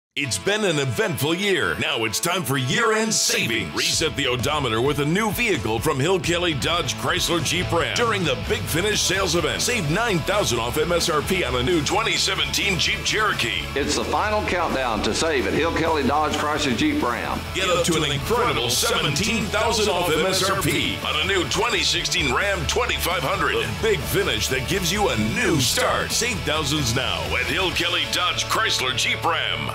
It's been an eventful year. Now it's time for year-end savings. Reset the odometer with a new vehicle from Hill Kelly Dodge Chrysler Jeep Ram during the Big Finish sales event. Save $9,000 off MSRP on a new 2017 Jeep Cherokee. It's the final countdown to save at Hill Kelly Dodge Chrysler Jeep Ram. Get up to an incredible $17,000 off MSRP on a new 2016 Ram 2500. The Big Finish that gives you a new start. Save thousands now at Hill Kelly Dodge Chrysler Jeep Ram.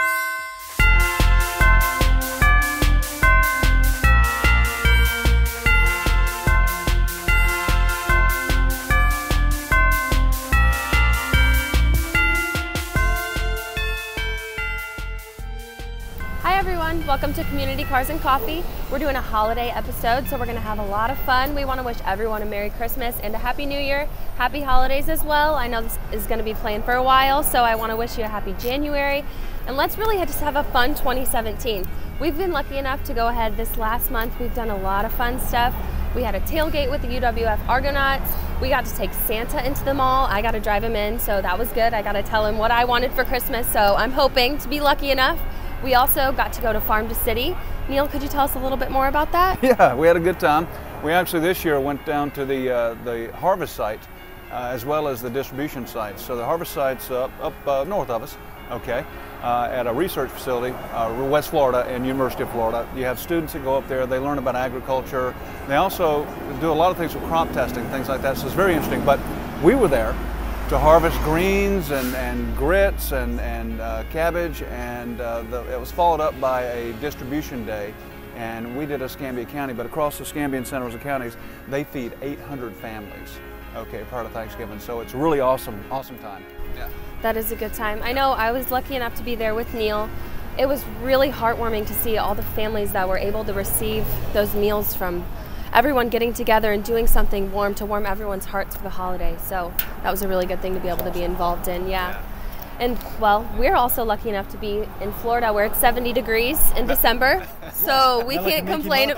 Hi everyone, welcome to Community Cars and Coffee. We're doing a holiday episode, so we're going to have a lot of fun. We want to wish everyone a Merry Christmas and a Happy New Year. Happy holidays as well. I know this is going to be planned for a while, so I want to wish you a happy January. And let's really just have a fun 2017. We've been lucky enough to go ahead this last month. We've done a lot of fun stuff. We had a tailgate with the UWF Argonauts. We got to take Santa into the mall. I got to drive him in, so that was good. I got to tell him what I wanted for Christmas, so I'm hoping to be lucky enough. We also got to go to Farm to City. Neil, could you tell us a little bit more about that? Yeah, we had a good time. We actually this year went down to the harvest site as well as the distribution sites. So the harvest site's up north of us, okay, at a research facility, West Florida and University of Florida. You have students that go up there, they learn about agriculture. They also do a lot of things with crop testing, things like that, so it's very interesting. But we were there to harvest greens and grits and cabbage, and it was followed up by a distribution day, and we did Escambia County, but across the Escambia and Santa Rosa counties, they feed 800 families, okay, prior to Thanksgiving, so it's a really awesome time. Yeah. That is a good time. I know I was lucky enough to be there with Neil. It was really heartwarming to see all the families that were able to receive those meals from everyone getting together and doing something warm to warm everyone's hearts for the holiday. So that was a really good thing to be able to be involved in, yeah. And well, we're also lucky enough to be in Florida where it's 70 degrees in December. So we can't complain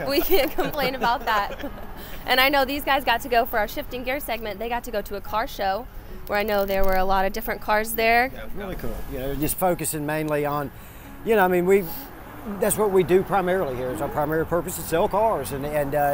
about that. And I know these guys got to go for our shifting gear segment. They got to go to a car show where I know there were a lot of different cars there. Yeah, it was really cool. You know, just focusing mainly on, you know, I mean, that's what we do primarily here. It's our primary purpose is sell cars, and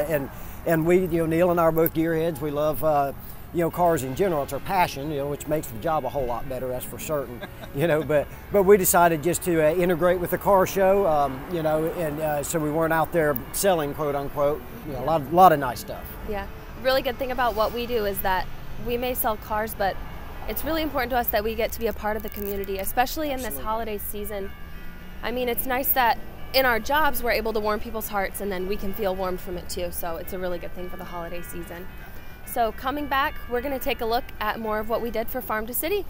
we, you know, Neil and I are both gearheads. We love, you know, cars in general. It's our passion, you know, which makes the job a whole lot better, that's for certain. You know, but we decided just to integrate with the car show, you know, and so we weren't out there selling, quote unquote. You know, a lot of nice stuff. Yeah, really good thing about what we do is that we may sell cars, but it's really important to us that we get to be a part of the community, especially in this holiday season. I mean, it's nice that in our jobs we're able to warm people's hearts, and then we can feel warmed from it too, so it's a really good thing for the holiday season. So coming back, we're going to take a look at more of what we did for Farm to City.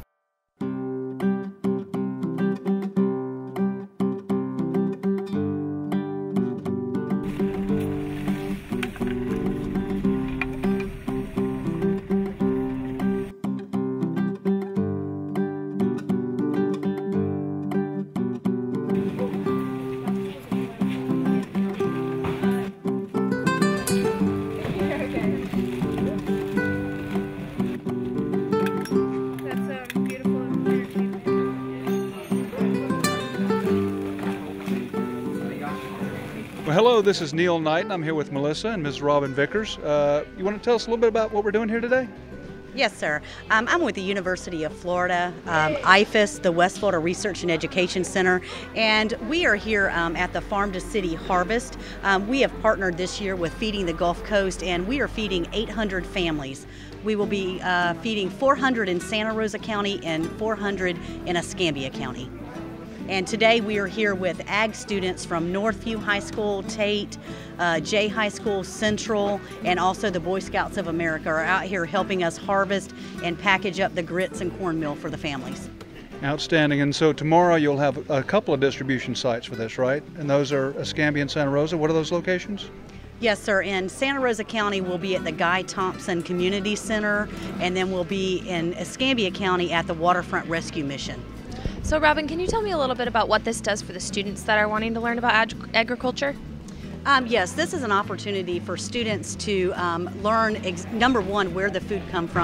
Well, hello, this is Neil Knight, and I'm here with Melissa and Ms. Robin Vickers. You want to tell us a little bit about what we're doing here today? Yes, sir. I'm with the University of Florida, IFAS, the West Florida Research and Education Center, and we are here at the Farm to City Harvest. We have partnered this year with Feeding the Gulf Coast, and we are feeding 800 families. We will be feeding 400 in Santa Rosa County and 400 in Escambia County. And today we are here with ag students from Northview High School, Tate, Jay High School, Central, and also the Boy Scouts of America are out here helping us harvest and package up the grits and cornmeal for the families. Outstanding. And so tomorrow you'll have a couple of distribution sites for this, right? And those are Escambia and Santa Rosa. What are those locations? Yes, sir. In Santa Rosa County, we'll be at the Guy Thompson Community Center, and then we'll be in Escambia County at the Waterfront Rescue Mission. So Robin, can you tell me a little bit about what this does for the students that are wanting to learn about agriculture? Yes, this is an opportunity for students to learn, number one, where the food comes from,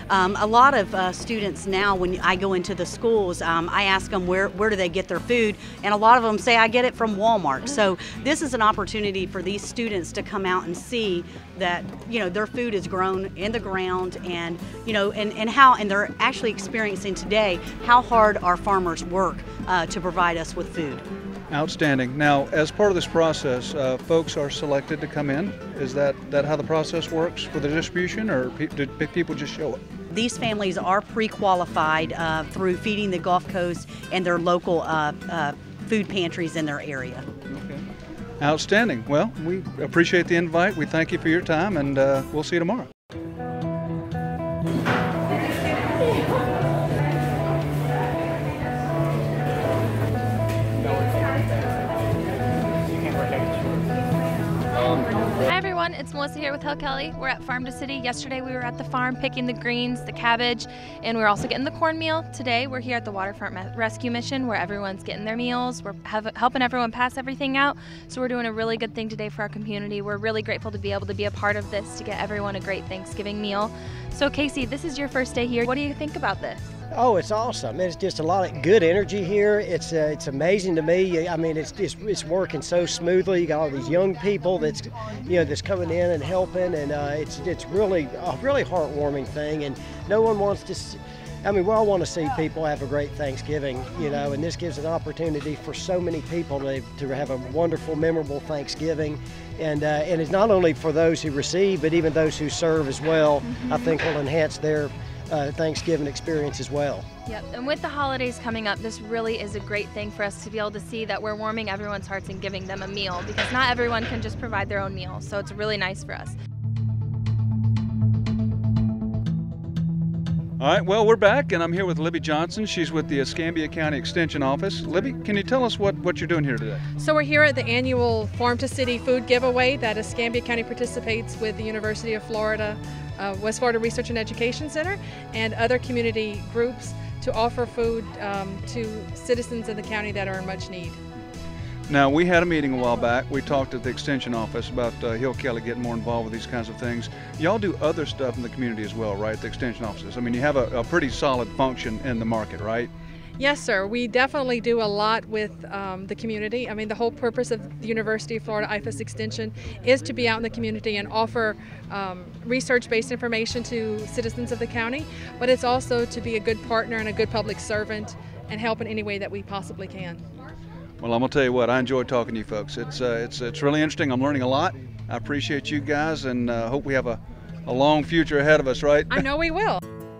A lot of students now, when I go into the schools, I ask them where do they get their food, and a lot of them say I get it from Walmart. So this is an opportunity for these students to come out and see that, you know, their food is grown in the ground, and, you know, and they're actually experiencing today how hard our farmers work to provide us with food. Outstanding. Now, as part of this process, folks are selected to come in. Is that how the process works for the distribution, or do people just show up? These families are pre-qualified through Feeding the Gulf Coast and their local food pantries in their area. Okay. Outstanding. Well, we appreciate the invite. We thank you for your time, and we'll see you tomorrow. Hi everyone, it's Melissa here with Hill Kelly. We're at Farm to City. Yesterday we were at the farm picking the greens, the cabbage, and we're also getting the cornmeal. Today we're here at the Waterfront Rescue Mission, where everyone's getting their meals. We're helping everyone pass everything out. So we're doing a really good thing today for our community. We're really grateful to be able to be a part of this, to get everyone a great Thanksgiving meal. So Casey, this is your first day here. What do you think about this? Oh, it's awesome. It's just a lot of good energy here. It's amazing to me. I mean, it's working so smoothly. You got all these young people that's coming in and helping, and it's really a really heartwarming thing. And no one wants to. I mean, we all want to see people have a great Thanksgiving, you know, and this gives an opportunity for so many people to have a wonderful, memorable Thanksgiving. And it's not only for those who receive, but even those who serve as well. I think will enhance their Thanksgiving experience as well. Yep, and with the holidays coming up, this really is a great thing for us to be able to see that we're warming everyone's hearts and giving them a meal, because not everyone can just provide their own meal, so it's really nice for us. All right, well, we're back, and I'm here with Libby Johnson. She's with the Escambia County Extension Office. Libby, can you tell us what you're doing here today? So we're here at the annual Farm to City food giveaway that Escambia County participates with the University of Florida, West Florida Research and Education Center, and other community groups to offer food to citizens in the county that are in much need. Now, we had a meeting a while back. We talked at the Extension Office about Hill Kelly getting more involved with these kinds of things. Y'all do other stuff in the community as well, right, the Extension offices? I mean, you have a pretty solid function in the market, right? Yes, sir. We definitely do a lot with the community. I mean, the whole purpose of the University of Florida IFAS Extension is to be out in the community and offer research-based information to citizens of the county, but it's also to be a good partner and a good public servant and help in any way that we possibly can. Well, I'm gonna tell you what, I enjoy talking to you folks. It's really interesting. I'm learning a lot. I appreciate you guys, and hope we have a long future ahead of us, right? I know we will.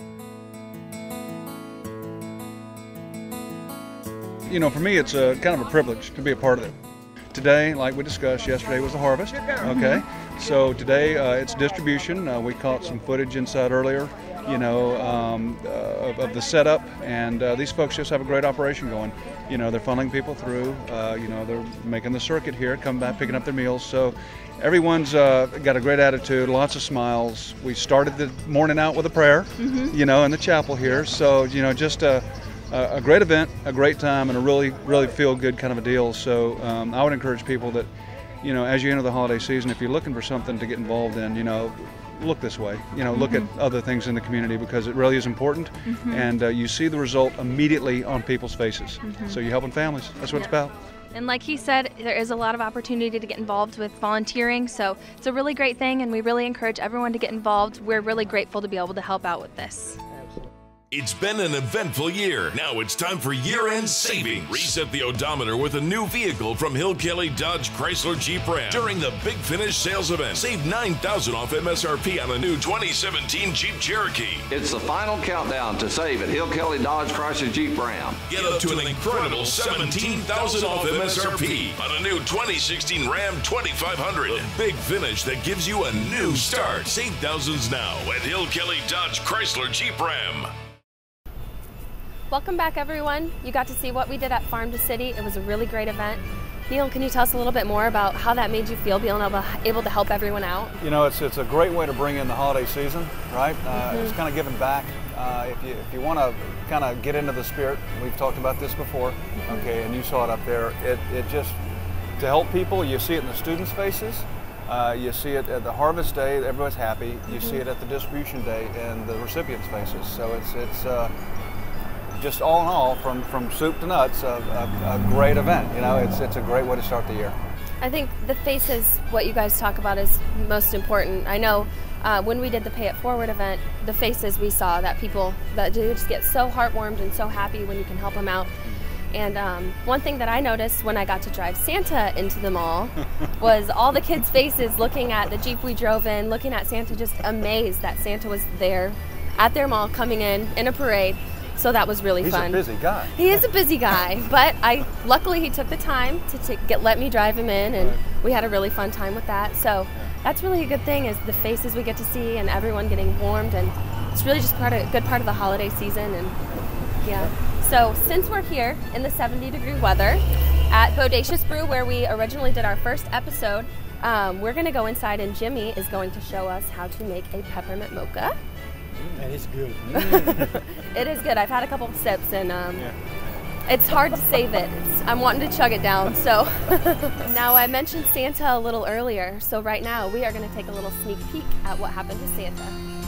You know, for me, it's kind of a privilege to be a part of it. Today, like we discussed, yesterday was the harvest, okay? So today it's distribution. We caught some footage inside earlier, you know, of the setup, and these folks just have a great operation going. You know, they're funneling people through, you know, they're making the circuit here, coming back, picking up their meals. So everyone's got a great attitude, lots of smiles. We started the morning out with a prayer, you know, in the chapel here. So, you know, just a great event, a great time, and a really feel-good kind of a deal. So I would encourage people that, you know, as you enter the holiday season, if you're looking for something to get involved in, you know, look this way. You know, look at other things in the community, because it really is important, and you see the result immediately on people's faces. So you're helping families. That's what it's about. And like he said, there is a lot of opportunity to get involved with volunteering, so it's a really great thing, and we really encourage everyone to get involved. We're really grateful to be able to help out with this. It's been an eventful year. Now it's time for year-end savings. Reset the odometer with a new vehicle from Hill Kelly Dodge Chrysler Jeep Ram during the Big Finish sales event. Save $9,000 off MSRP on a new 2017 Jeep Cherokee. It's the final countdown to save at Hill Kelly Dodge Chrysler Jeep Ram. Get up to an incredible $17,000 off MSRP on a new 2016 Ram 2500. The Big Finish that gives you a new start. Save thousands now at Hill Kelly Dodge Chrysler Jeep Ram. Welcome back, everyone. You got to see what we did at Farm to City. It was a really great event. Neil, can you tell us a little bit more about how that made you feel, being able to help everyone out? You know, it's a great way to bring in the holiday season, right? It's kind of giving back. If you want to kind of get into the spirit, we've talked about this before, okay, and you saw it up there. It just, to help people, you see it in the students' faces. You see it at the harvest day, everybody's happy. You see it at the distribution day and the recipients' faces. So it's just all in all, from soup to nuts, a great event. You know, it's a great way to start the year. I think the faces, what you guys talk about, is most important. I know when we did the Pay It Forward event, the faces we saw, that people that do just get so heartwarmed and so happy when you can help them out. And one thing that I noticed when I got to drive Santa into the mall was all the kids' faces looking at the Jeep we drove in, looking at Santa, just amazed that Santa was there at their mall, coming in a parade. So that was really fun. He's a busy guy. He is a busy guy, but luckily he took the time to let me drive him in, and we had a really fun time with that. So that's really a good thing, is the faces we get to see and everyone getting warmed, and it's really just a good part of the holiday season. And yeah. So since we're here in the 70-degree weather at Bodacious Brew, where we originally did our first episode, we're going to go inside, and Jimmy is going to show us how to make a peppermint mocha. And it's good. It is good. I've had a couple of sips, and it's hard to save it. I'm wanting to chug it down. So now, I mentioned Santa a little earlier, so right now we are going to take a little sneak peek at what happened to Santa.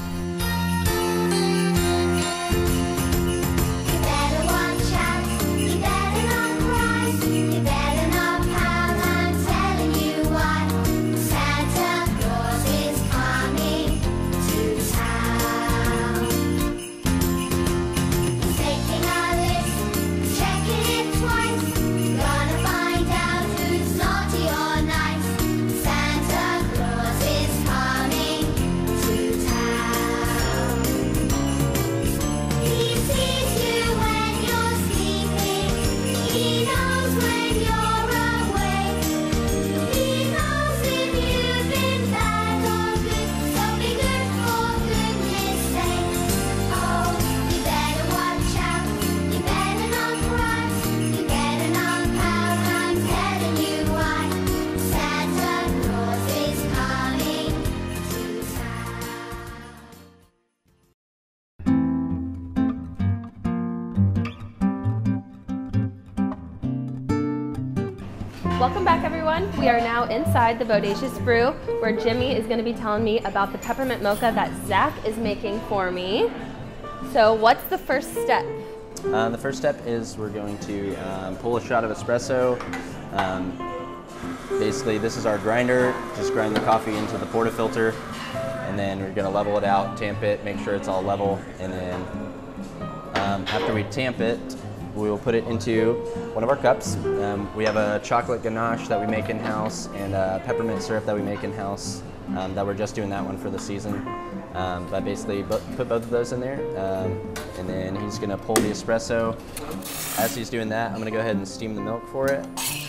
Welcome back, everyone. We are now inside the Bodacious Brew, where Jimmy is going to be telling me about the peppermint mocha that Zach is making for me. So what's the first step? The first step is we're going to pull a shot of espresso. Basically, this is our grinder. Just grind the coffee into the portafilter, and then we're going to level it out, tamp it, make sure it's all level, and then after we tamp it, we will put it into one of our cups. We have a chocolate ganache that we make in-house and a peppermint syrup that we make in-house that we're just doing that one for the season. But basically put both of those in there, and then he's gonna pull the espresso. As he's doing that, I'm gonna go ahead and steam the milk for it.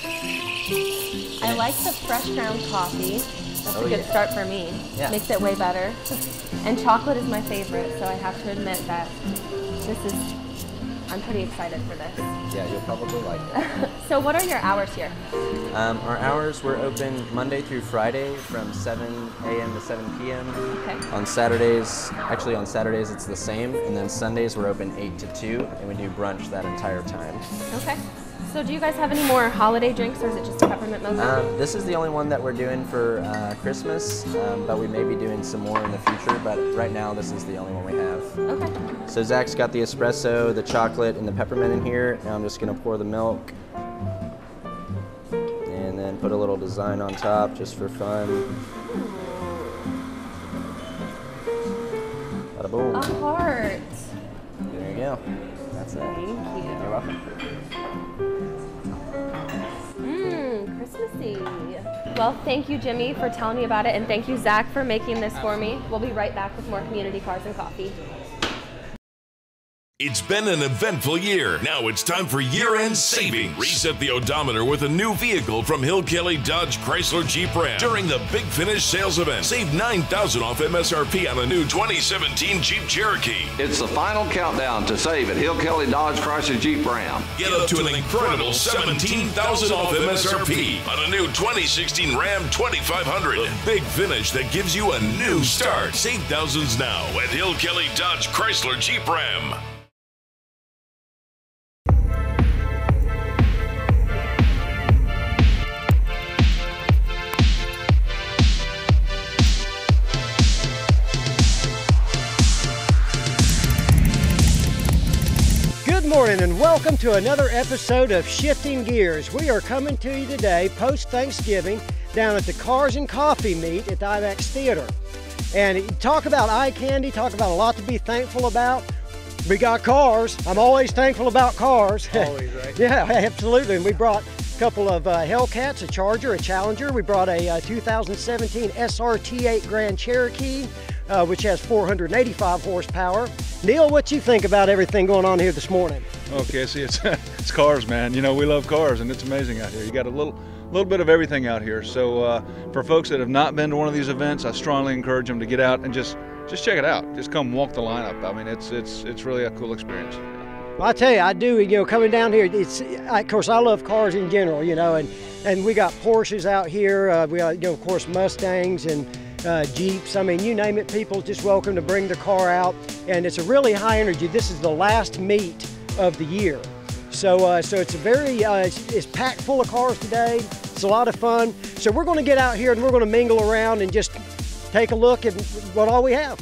I like the fresh ground coffee. That's a good start for me. Yeah. Makes it way better. And chocolate is my favorite, so I have to admit that I'm pretty excited for this. Yeah, you'll probably like it. So what are your hours here? Our hours, we're open Monday through Friday from 7 a.m. to 7 p.m. Okay. On Saturdays it's the same, and then Sundays we're open 8 to 2, and we do brunch that entire time. Okay. So do you guys have any more holiday drinks, or is it just a peppermint mocha? This is the only one that we're doing for Christmas, but we may be doing some more in the future, but right now this is the only one we have. Okay. So Zach's got the espresso, the chocolate, and the peppermint in here. Now I'm just gonna pour the milk and then put a little design on top just for fun. Bada boom. A heart. There you go. That's it. Thank you. You're welcome. Christmassy. Well, thank you, Jimmy, for telling me about it, and thank you, Zach, for making this for me. We'll be right back with more Community Cars and Coffee. It's been an eventful year. Now it's time for year-end savings. Reset the odometer with a new vehicle from Hill Kelly Dodge Chrysler Jeep Ram during the Big Finish sales event. Save $9,000 off MSRP on a new 2017 Jeep Cherokee. It's the final countdown to save at Hill Kelly Dodge Chrysler Jeep Ram. Get up to an incredible $17,000 off MSRP on a new 2016 Ram 2500. The Big Finish that gives you a new start. Save thousands now at Hill Kelly Dodge Chrysler Jeep Ram. and welcome to another episode of Shifting Gears. We are coming to you today post-Thanksgiving down at the Cars and Coffee meet at the IMAX Theater. And talk about eye candy, talk about a lot to be thankful about. We got cars. I'm always thankful about cars. Always, right? Yeah, absolutely. And we brought a couple of Hellcats, a Charger, a Challenger. We brought a 2017 SRT8 Grand Cherokee, which has 485 horsepower. Neil, what you think about everything going on here this morning? Okay, see, it's cars, man. You know, we love cars, and it's amazing out here. You got a little bit of everything out here. So for folks that have not been to one of these events, I strongly encourage them to get out and just check it out. Just come walk the lineup. I mean, it's really a cool experience. Well, I tell you, I do. You know, coming down here, of course, I love cars in general. You know, and we got Porsches out here. We got, of course, Mustangs and Jeeps. I mean, you name it. People just welcome to bring their car out, and it's a really high energy. This is the last meet of the year, so it's a very it's packed full of cars today. It's a lot of fun. So we're going to get out here and we're going to mingle around and just take a look at what all we have.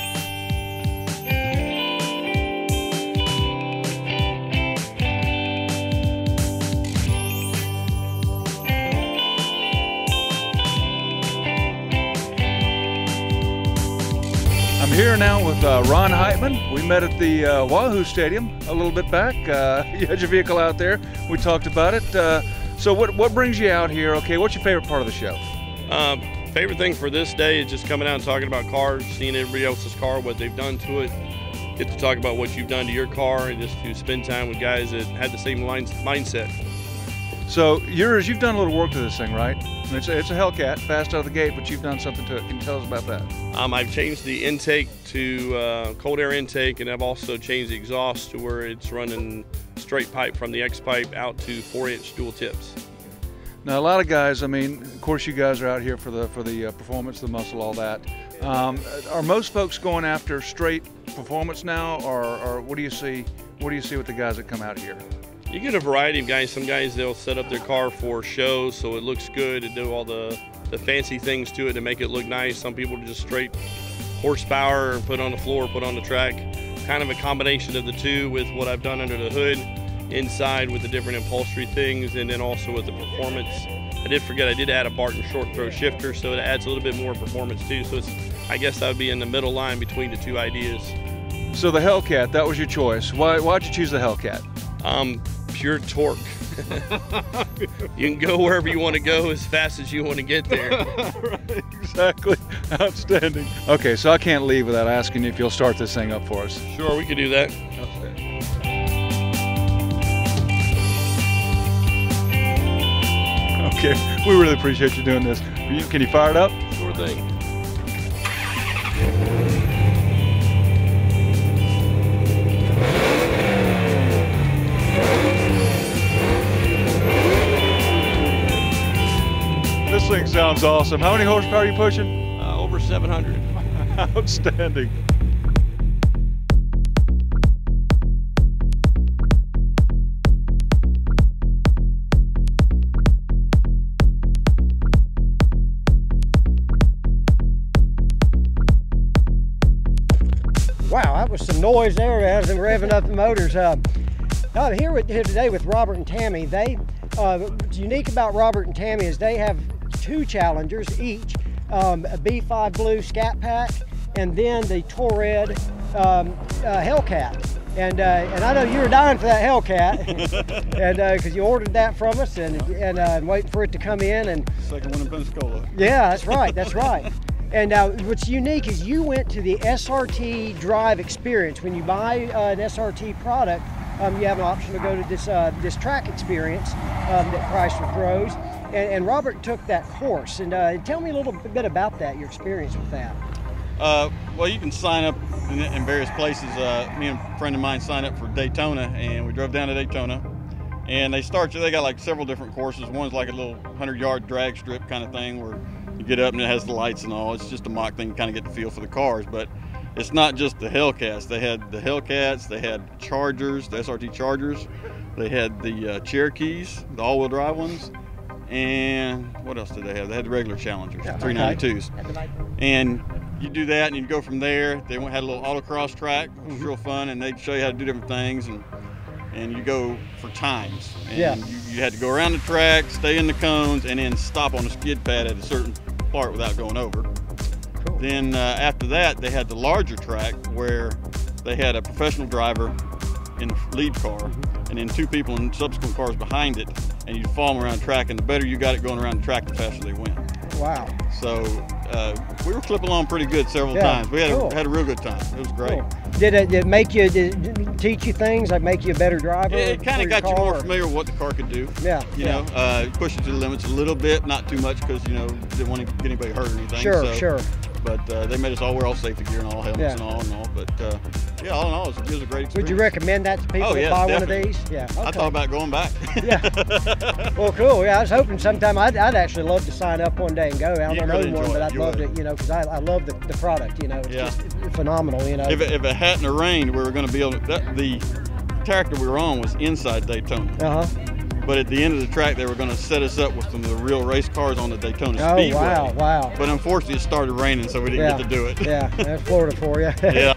I'm here now with Ron Heitman. We met at the Wahoo Stadium a little bit back. You had your vehicle out there. We talked about it. So what brings you out here? Okay, what's your favorite part of the show? Favorite thing for this day is just coming out and talking about cars, seeing everybody else's car, what they've done to it. Get to talk about what you've done to your car and just to spend time with guys that had the same mindset. So you've done a little work to this thing, right? It's a Hellcat, fast out of the gate, but you've done something to it. Can you tell us about that? I've changed the intake to cold air intake, and I've also changed the exhaust to where it's running straight pipe from the X-pipe out to 4-inch dual tips. Now, a lot of guys, I mean, of course you guys are out here for the performance, the muscle, all that. Are most folks going after straight performance now, or what do you see? What do you see with the guys that come out here? You get a variety of guys. Some guys, they'll set up their car for shows so it looks good and do all the fancy things to it to make it look nice. Some people just straight horsepower and put on the floor, put on the track. Kind of a combination of the two with what I've done under the hood, inside with the different upholstery things, and then also with the performance. I did forget, I did add a Barton short throw shifter, so it adds a little bit more performance too. So I guess that would be in the middle line between the two ideas. So the Hellcat, that was your choice. Why'd you choose the Hellcat? Pure torque. You can go wherever you want to go as fast as you want to get there. Right, exactly. Outstanding. Okay, so I can't leave without asking you if you'll start this thing up for us. Sure, we could do that. Okay, we really appreciate you doing this. Can you fire it up? Sure thing. This thing sounds awesome. How many horsepower are you pushing? Over 700. Outstanding. Wow, that was some noise there as they were revving up the motors. I'm here today with Robert and Tammy. What's unique about Robert and Tammy is they have two Challengers each, a B5 Blue Scat Pack, and then the Toured Hellcat. And I know you were dying for that Hellcat, and because you ordered that from us, and waiting for it to come in. And Second one in Pensacola. yeah, that's right. That's right. And what's unique is you went to the SRT Drive experience. When you buy an SRT product, you have an option to go to this track experience that Chrysler throws. And Robert took that course. And tell me a little bit about that, your experience with that. Well, you can sign up in various places. Me and a friend of mine signed up for Daytona, and we drove down to Daytona. And they got like several different courses. One's like a little 100-yard drag strip kind of thing where you get up and it has the lights and all. It's just a mock thing to kind of get the feel for the cars. But it's not just the Hellcats. They had the Hellcats, they had Chargers, the SRT Chargers. They had the Cherokees, the all-wheel drive ones. And what else did they have? They had the regular Challengers, the 392s. And you do that and you go from there. They had a little autocross track, which was real fun, and they'd show you how to do different things. And and you go for times. And Yeah. you had to go around the track, stay in the cones, and then stop on a skid pad at a certain part without going over. Cool. Then after that, they had the larger track where they had a professional driver in the lead car, and then 2 people in subsequent cars behind it, and you'd follow them around the track, and the better you got it going around the track, the faster they went. Wow. So we were clipping along pretty good several times. We had, had a real good time. It was great. Cool. Did it make you, did it teach you things, like make you a better driver? It kind of got you more familiar with what the car could do. Yeah. You know, push it to the limits a little bit, not too much, because, you know, didn't want to get anybody hurt or anything. Sure, sure. But they made us all wear all safety gear and all helmets and all. But yeah, all in all, it was a great experience. Would you recommend that to people that buy one of these? Yeah. Okay. I thought about going back. Yeah. Well, cool. Yeah, I was hoping sometime I'd actually love to sign up one day and go. I don't own one, but I'd love to, you know, because I love the product. You know, it's just phenomenal. You know. If it hadn't rained, we were going to be able to. The track that we were on was inside Daytona. But at the end of the track, they were going to set us up with some of the real race cars on the Daytona Speedway. Oh, wow. But unfortunately, it started raining, so we didn't get to do it. Yeah, that's Florida for you. Yeah.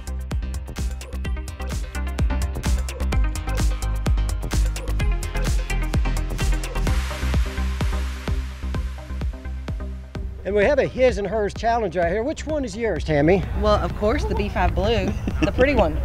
And we have a his and hers challenge right here. Which one is yours, Tammy? Well, of course, the B5 Blue, the pretty one.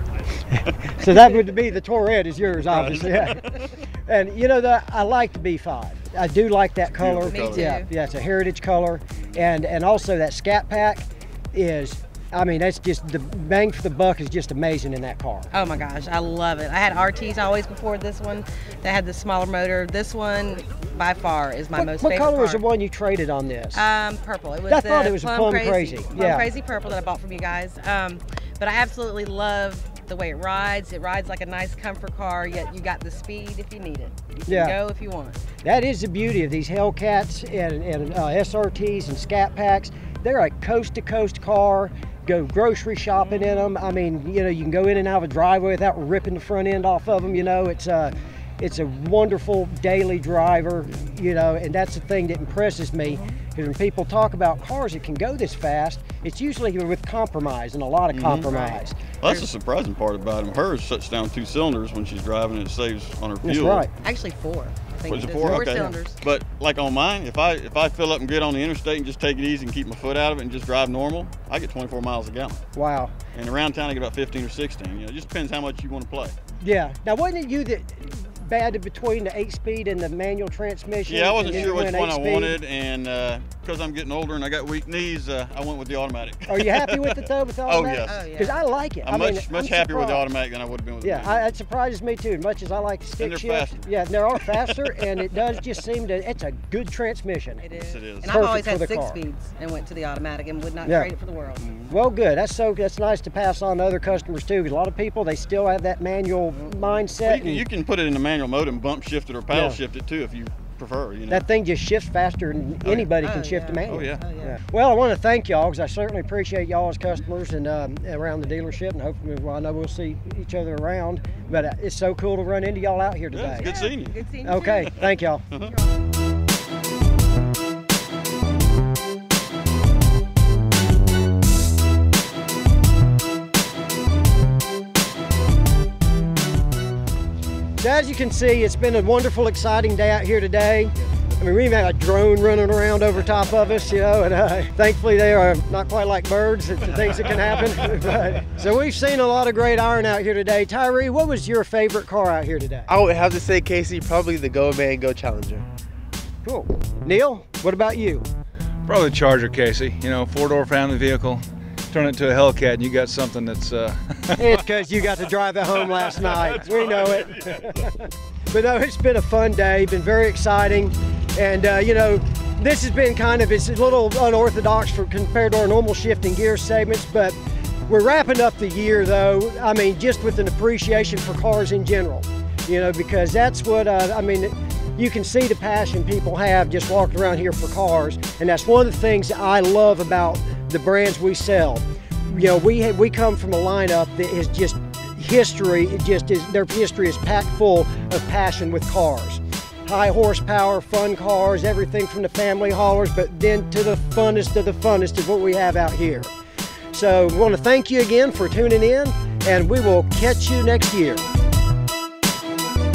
So that would be the Tourette is yours, obviously. Yeah. And you know, I like the B5. I do like that color. Me too. Yeah, it's a heritage color, and also that Scat Pack is. I mean, that's just the bang for the buck is just amazing in that car. Oh my gosh, I love it. I had RTs always before this one that had the smaller motor. This one, by far, is my most favorite. What color car. was the one you traded on this? Purple. It was. I thought it was Plum Crazy. Plum Crazy purple that I bought from you guys. But I absolutely love the way it rides. It rides like a nice comfort car, yet you got the speed if you need it. You can go if you want. That is the beauty of these Hellcats and SRTs and Scat Packs. They're a coast-to-coast car. Go grocery shopping in them. I mean, you know, you can go in and out of a driveway without ripping the front end off of them. You know, it's a wonderful daily driver, you know, and that's the thing that impresses me. Because when people talk about cars that can go this fast, it's usually with compromise and a lot of compromise. Well, that's the surprising part about them. Hers shuts down 2 cylinders when she's driving, and it saves on her fuel. That's right. Actually 4. I think Was it 4? Okay. Cylinders. But like on mine, if I fill up and get on the interstate and just take it easy and keep my foot out of it and just drive normal, I get 24 miles a gallon. Wow. And around town I get about 15 or 16. You know, it just depends how much you want to play. Yeah. Now, wasn't it you that batted between the 8-speed and the manual transmission? Yeah, I wasn't sure which one I wanted, and because I'm getting older and I got weak knees, I went with the automatic. Are you happy with it though, with the automatic? Oh, yes. Because I like it. I'm much happier with the automatic than I would have been with the manual. It surprises me too, as much as I like the stick shift. Faster. Yeah, they are faster, and it does just seem to, it's a good transmission. It is. Yes, it is. And I've always had 6 speeds and went to the automatic and would not trade it for the world. Well, good. That's nice to pass on to other customers too, because a lot of people, they still have that manual mindset. Well, you can put it in the manual mode and bump shift it or paddle shift it too if you prefer. You know? That thing just shifts faster than anybody can shift a manual. Oh yeah. Well, I want to thank y'all, because I certainly appreciate y'all as customers and around the dealership, and hopefully, well, I know we'll see each other around. But it's so cool to run into y'all out here today. It's good seeing you. Good seeing you. Okay, thank y'all. So as you can see, it's been a wonderful, exciting day out here today. I mean, we even had a drone running around over top of us, you know, and thankfully they are not quite like birds. It's the things that can happen. So we've seen a lot of great iron out here today. Tyree, what was your favorite car out here today? I would have to say, Casey, probably the Go Man Go Challenger. Cool. Neil, what about you? Probably the Charger, Casey. You know, 4-door family vehicle. Turn it into a Hellcat and you got something that's... It's because you got to drive it home last night. We know it. But no, it's been a fun day, been very exciting. And you know, this has been it's a little unorthodox compared to our normal shifting gear segments, but we're wrapping up the year though, I mean, just with an appreciation for cars in general, you know, because that's what, I mean, you can see the passion people have just walking around here for cars, and that's one of the things that I love about the brands we sell. You know, we come from a lineup that is just history. Their history is packed full of passion with cars. High horsepower, fun cars, everything from the family haulers, but then to the funnest of the funnest is what we have out here. So we want to thank you again for tuning in, and we will catch you next year.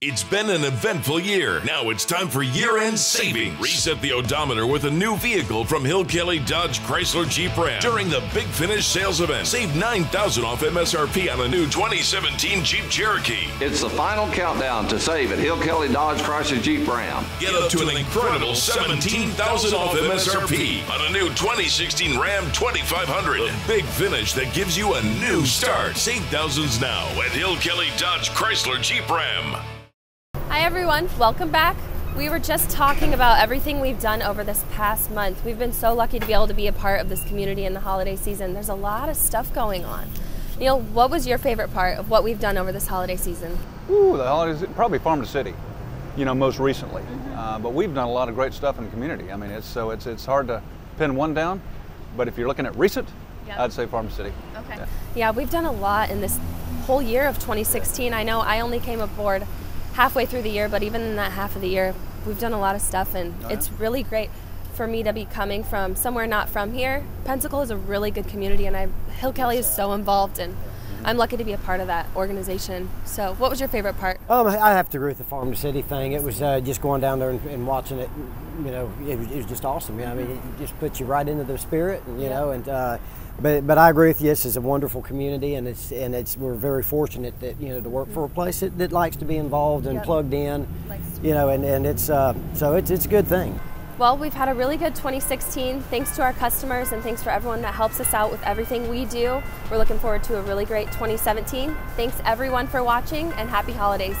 It's been an eventful year. Now it's time for year-end savings. Reset the odometer with a new vehicle from Hill Kelly Dodge Chrysler Jeep Ram during the Big Finish sales event. Save $9,000 off MSRP on a new 2017 Jeep Cherokee. It's the final countdown to save at Hill Kelly Dodge Chrysler Jeep Ram. Get up to an incredible $17,000 off MSRP on a new 2016 Ram 2500. The Big Finish that gives you a new start. Save thousands now at Hill Kelly Dodge Chrysler Jeep Ram. Hi everyone, welcome back. We were just talking about everything we've done over this past month. We've been so lucky to be able to be a part of this community in the holiday season. There's a lot of stuff going on. Neil, what was your favorite part of what we've done over this holiday season? Ooh, the holidays, probably Farm to City, most recently. But we've done a lot of great stuff in the community. I mean, it's hard to pin one down, but if you're looking at recent, I'd say Farm to City. Okay. Yeah, we've done a lot in this whole year of 2016. I know I only came aboard halfway through the year, but even in that half of the year, we've done a lot of stuff, and it's really great for me to be coming from somewhere not from here. Pensacola is a really good community, and Hill Kelly is so involved, and I'm lucky to be a part of that organization. So what was your favorite part? I have to agree with the Farm to City thing. It was just going down there and watching it, it was just awesome. I mean, it just puts you right into the spirit, and but I agree with you. This is a wonderful community, and we're very fortunate that to work for a place that likes to be involved and plugged in, and it's so it's a good thing. Well, we've had a really good 2016 thanks to our customers and thanks for everyone that helps us out with everything we do. We're looking forward to a really great 2017. Thanks everyone for watching, and happy holidays.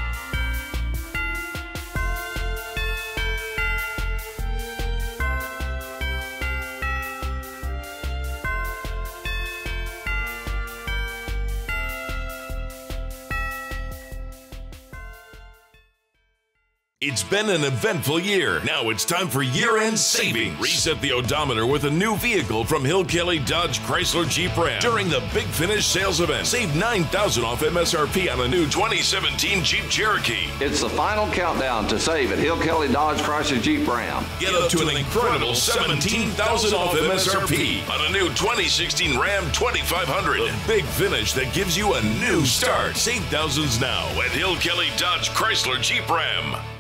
It's been an eventful year. Now it's time for year-end savings. Reset the odometer with a new vehicle from Hill Kelly Dodge Chrysler Jeep Ram during the Big Finish sales event. Save $9,000 off MSRP on a new 2017 Jeep Cherokee. It's the final countdown to save at Hill Kelly Dodge Chrysler Jeep Ram. Get up to an incredible $17,000 off MSRP on a new 2016 Ram 2500. The Big Finish that gives you a new start. Save thousands now at Hill Kelly Dodge Chrysler Jeep Ram.